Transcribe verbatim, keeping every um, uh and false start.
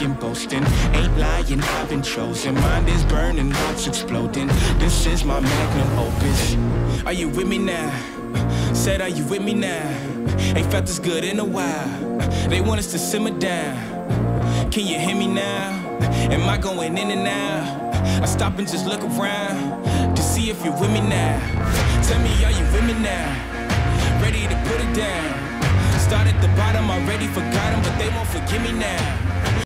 bragging, boasting. Ain't lying, I've been chosen. Mind is burning, heart's exploding. This is my magnum opus. Are you with me now? Said, are you with me now? Ain't felt this good in a while. They want us to simmer down. Can you hear me now? Am I going in and out? I stop and just look around to see if you're with me now. Tell me, are you with me now? Ready to put it down? Start at the bottom, already forgot them, but they won't forgive me now.